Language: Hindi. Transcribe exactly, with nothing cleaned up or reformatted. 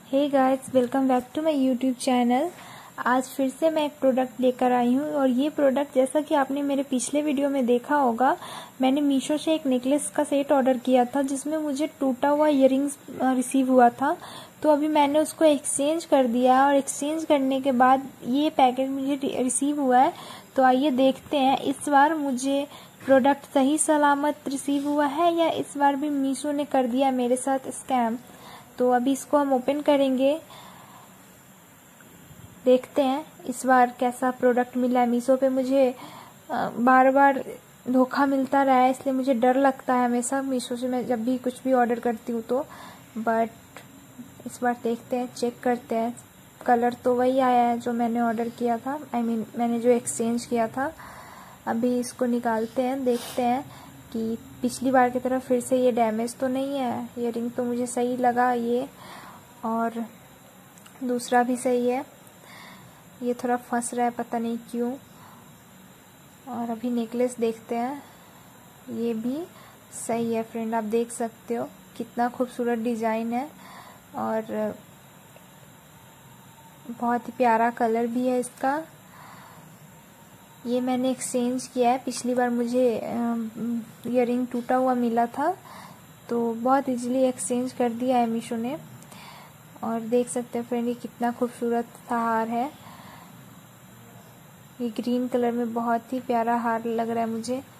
Hey guys, welcome back to my YouTube channel. आज फिर से मैं एक प्रोडक्ट लेकर आई हूँ और ये प्रोडक्ट जैसा कि आपने मेरे पिछले वीडियो में देखा होगा, मैंने मीशो से एक नेकलेस का सेट ऑर्डर किया था जिसमें मुझे टूटा हुआ इयररिंग्स रिसीव हुआ था। तो अभी मैंने उसको एक्सचेंज कर दिया और एक्सचेंज करने के बाद ये पैकेट मुझे रिसीव हुआ है। तो आइए देखते हैं इस बार मुझे प्रोडक्ट सही सलामत रिसीव हुआ है या इस बार भी मीशो ने कर दिया मेरे साथ स्कैम। तो अभी इसको हम ओपन करेंगे, देखते हैं इस बार कैसा प्रोडक्ट मिला है। मीशो पे मुझे बार बार धोखा मिलता रहा है, इसलिए मुझे डर लगता है हमेशा मीशो से मैं जब भी कुछ भी ऑर्डर करती हूँ तो। बट इस बार देखते हैं, चेक करते हैं। कलर तो वही आया है जो मैंने ऑर्डर किया था, आई I मीन mean, मैंने जो एक्सचेंज किया था। अभी इसको निकालते हैं, देखते हैं कि पिछली बार की तरह फिर से ये डैमेज तो नहीं है। इयररिंग तो मुझे सही लगा ये, और दूसरा भी सही है। ये थोड़ा फंस रहा है, पता नहीं क्यों। और अभी नेकलेस देखते हैं, ये भी सही है फ्रेंड। आप देख सकते हो कितना खूबसूरत डिज़ाइन है और बहुत ही प्यारा कलर भी है इसका। ये मैंने एक्सचेंज किया है, पिछली बार मुझे इयररिंग टूटा हुआ मिला था तो बहुत इजीली एक्सचेंज कर दिया है मीशो ने। और देख सकते हैं फ्रेंड, ये कितना खूबसूरत सा हार है। ये ग्रीन कलर में बहुत ही प्यारा हार लग रहा है मुझे।